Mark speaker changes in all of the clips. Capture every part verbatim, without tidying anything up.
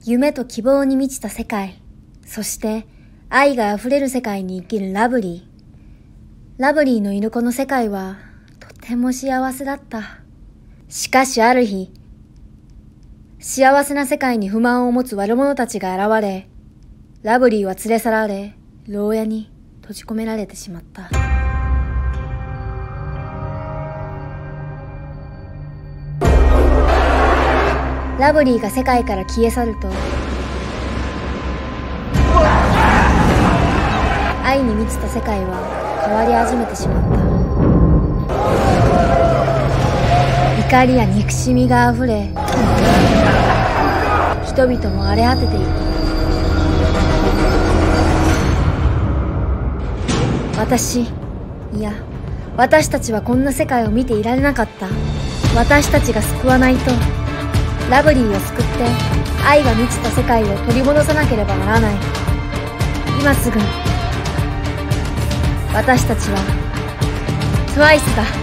Speaker 1: 夢と希望に満ちた世界、そして愛があふれる世界に生きるラブリー。ラブリーのいるこの世界はとても幸せだった。しかしある日、幸せな世界に不満を持つ悪者たちが現れ、ラブリーは連れ去られ、牢屋に閉じ込められてしまった。ラブリーが世界から消え去ると、愛に満ちた世界は変わり始めてしまった。怒りや憎しみがあふれ、人々も荒れ果てていく。私、いや、私たちはこんな世界を見ていられなかった。私たちが救わないと、ラブリーを救って愛が満ちた世界を取り戻さなければならない。今すぐ、私たちはトゥワイスだ。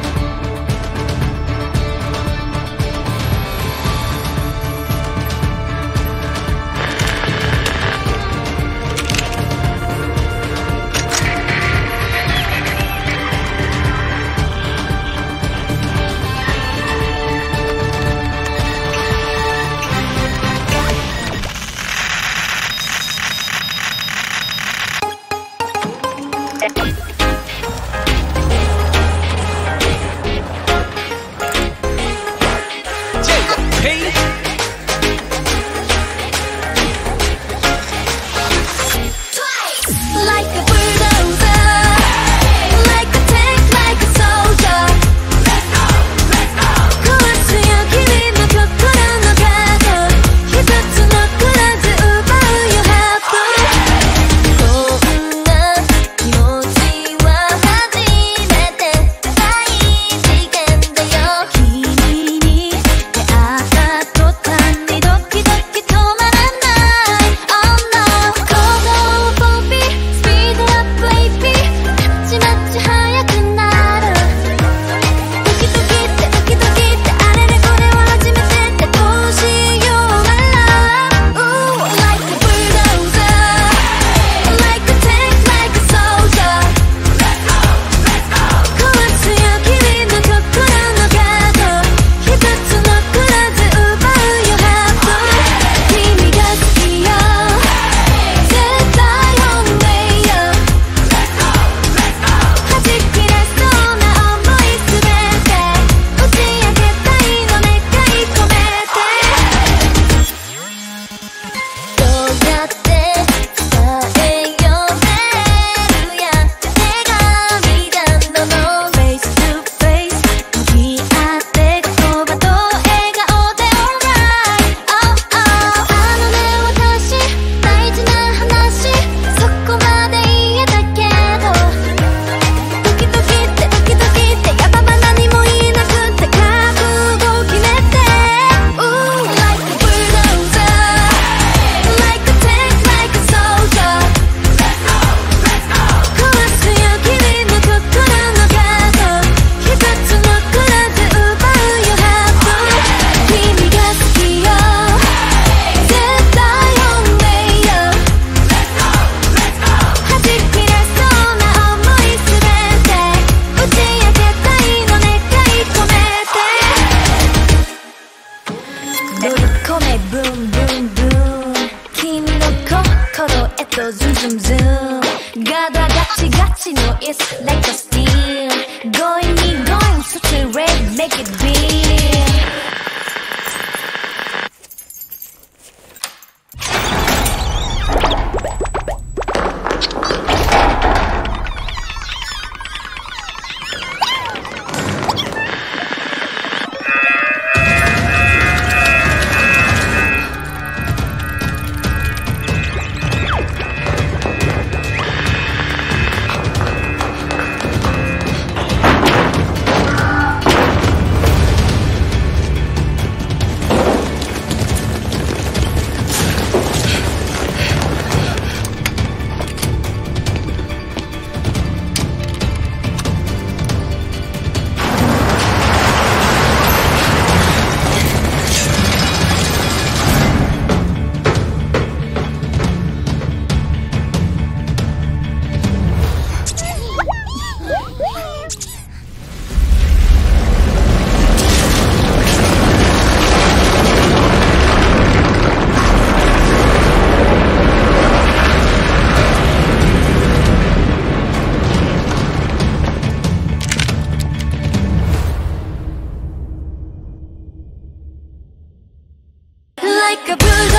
Speaker 2: かぶる